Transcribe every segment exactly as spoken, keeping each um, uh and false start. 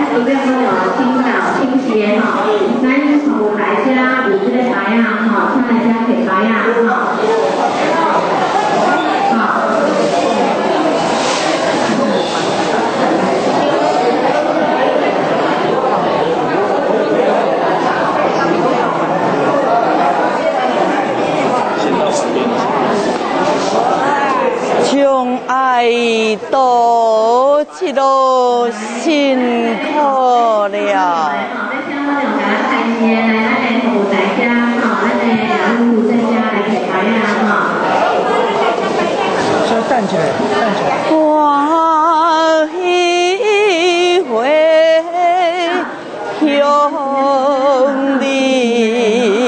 十六号清早清洁哈，咱有大家有这个牌啊哈，请大家摕牌啊哈。 将爱多一路辛苦了。 稍微站起来，站起来。 我一回乡里，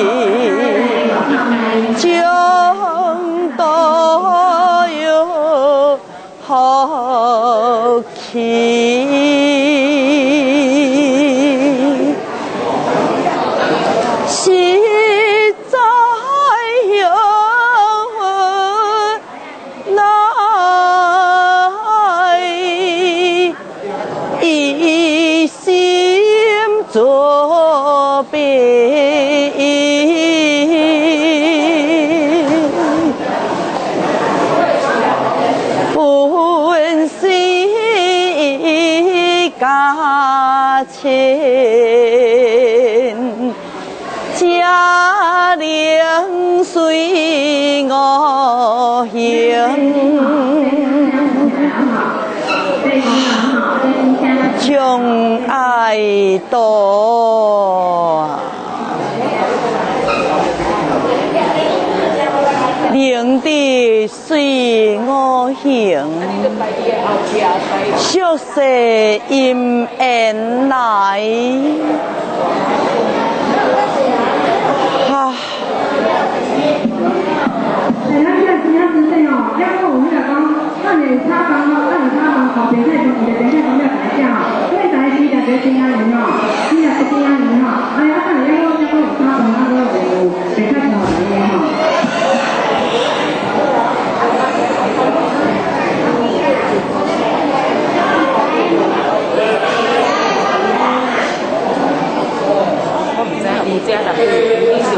将多有好气。作别，本是家亲，家庭随我行。将爱多，领地随我行，宿舍因缘来。哈。 哎，咱现在今仔日说哦，要讲有迄个讲，咱的厂房哦，咱的厂房后边那种伊的电线方面改下哦，因为在时在这新安人哦，现在是新安人哦，哎呀，咱要讲要讲有厂房，那个有别太小人的吼。 我唔知有冇遮啦，呢條。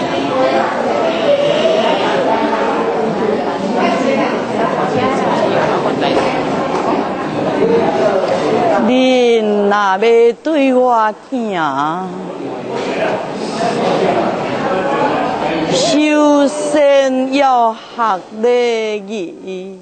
恁若要对我行，首先要学礼仪。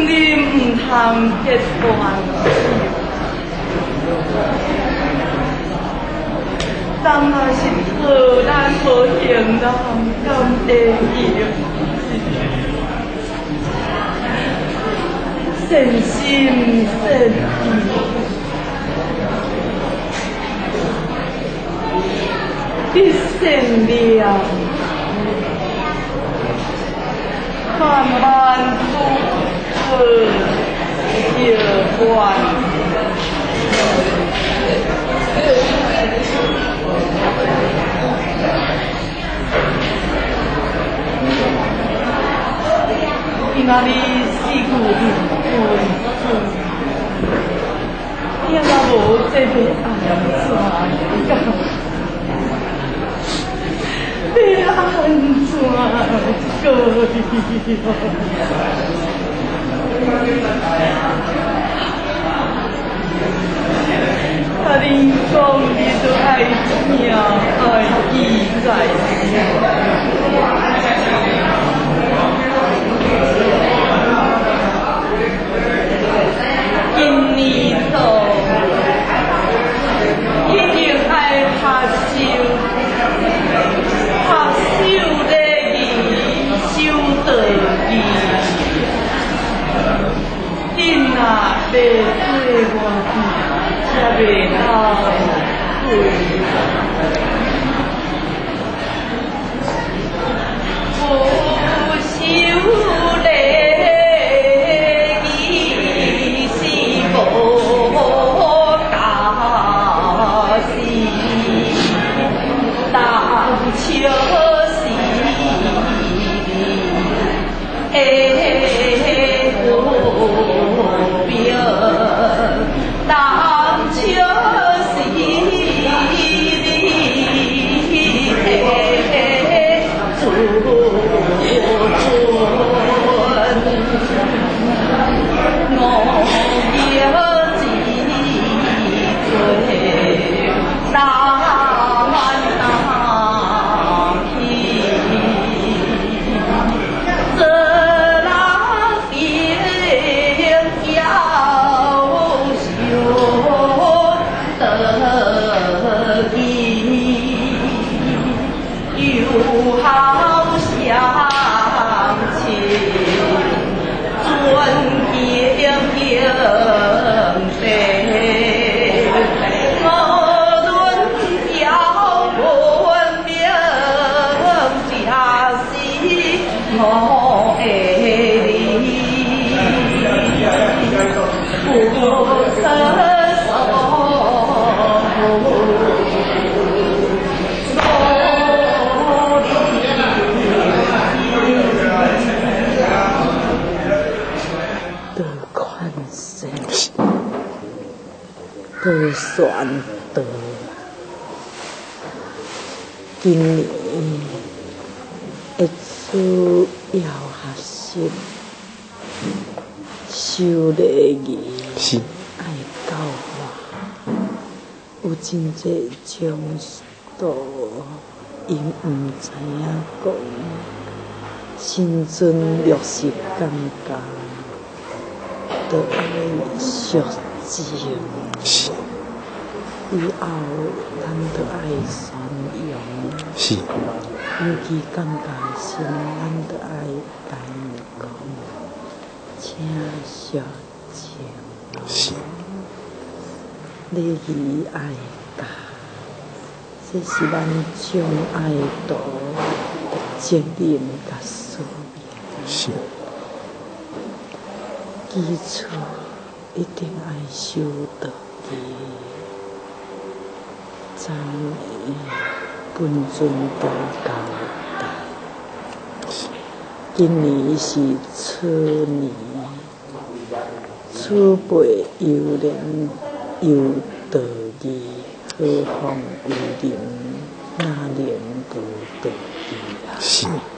你唔通结断，当若是好难好行人，敢会记？善心善意，善良，万万不可有关。今仔日四句灵魂，听若无这个安怎讲？要安怎过？甲你讲，你都爱听，爱记在心。今年度已经爱拍手，拍手礼仪，手道义，紧啊袂做我才袂当对。不修礼。不算得，今年会需要学习修礼仪，爱教化。有真济种道，因毋知影讲，心存略是感觉，都爱熟情。 是。以后咱都爱宣扬。是。尤其感觉时，咱都爱大讲，请小情。是。礼仪爱教，这是咱将爱道的责任甲使命。是。基础一定爱修道义。赞美本尊的交代。今年是初年，储备优良有道义，何况有人那年不道义啊？是。